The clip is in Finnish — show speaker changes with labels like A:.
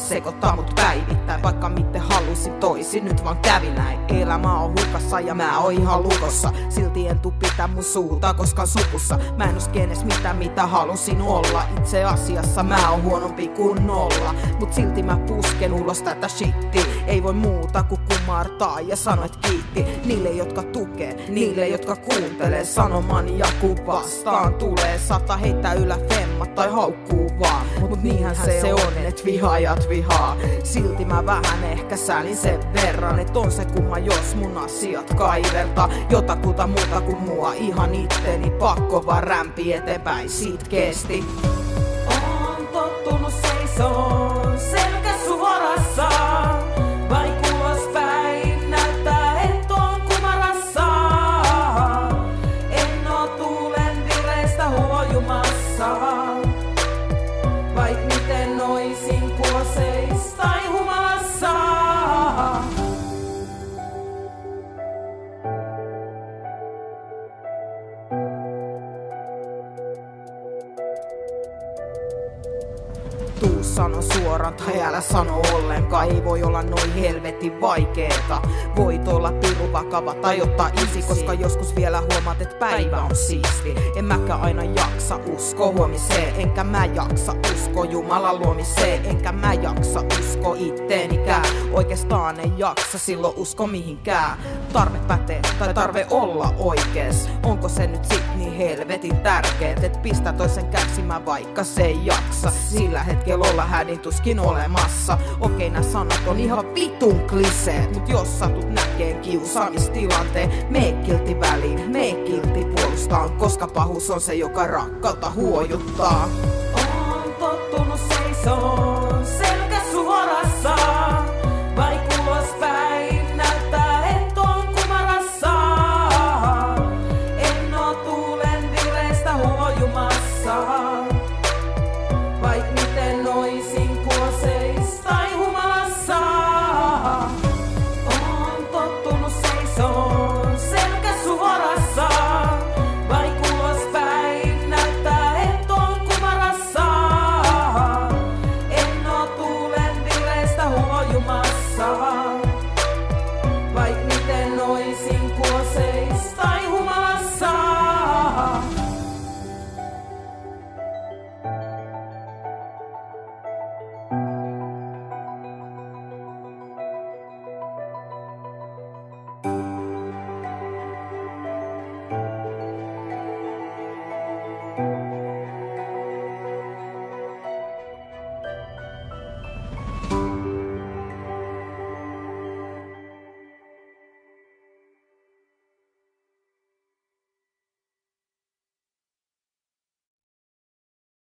A: sekoittaa mut päivittäin. Vaikka miten halusin toisin, nyt vaan kävi näin. Elämä on hukassa ja mä oon ihan lukossa. Silti en tuu pitää mun suuta koskaan sukussa. Mä en oo skenes mitä halusin olla. Itse asiassa mä oon huonompi kuin nolla. Mut silti mä pusken ulos tätä shittiä. Ei voi muuta kuin kumartaa ja sanoa et kiitti. Niille jotka tukee, niille jotka kuuntelee sanomani ja kun vastaan tulee. Saattaa heittää ylä femmat tai haukkuu vaan. Mut niinhän se on, et vihaajat vihaa. Silti mä vähän ehkä säälin sen verran. Et on se kumma jos mun asiat kaivertaa. Jotakuta muuta kuin mua ihan itteni. Pakko vaan rämpi eteenpäin sitkeesti.
B: On tottunut seisoon selkä suorassa. Vain ulospäin näyttää et on kumarassa. En oo tuulen vireistä huojumassa. Vaik miten oisin kuoseis tai humalassa.
A: Tuu sano suoraan tai älä sano ollenkaan. Ei voi olla noin helvetin vaikeeta. Voit olla piru vakava tai ottaa isi, koska joskus vielä huomaat, et päivä on siisti. En mäkään aina jaksa usko huomiseen. Enkä mä jaksa usko Jumalan luomiseen. Enkä mä jaksa usko itteenikään. Oikeastaan ei jaksa silloin usko mihinkään. Tarve pätee tai tarve olla oikees. Onko se nyt sit niin helvetin tärkeet, et pistä toisen kärsimään vaikka se ei jaksa. Sillä hetkellä olla hädin tuskin olemassa. Okei, nää sanat on ihan vitun kliseet. Mut jos satut näkeen kiusaamistilanteen, mee kilti väliin, mee kilti puolustaan. Koska pahuus on se, joka rakkautta huojuttaa.
B: On tottunut seisoon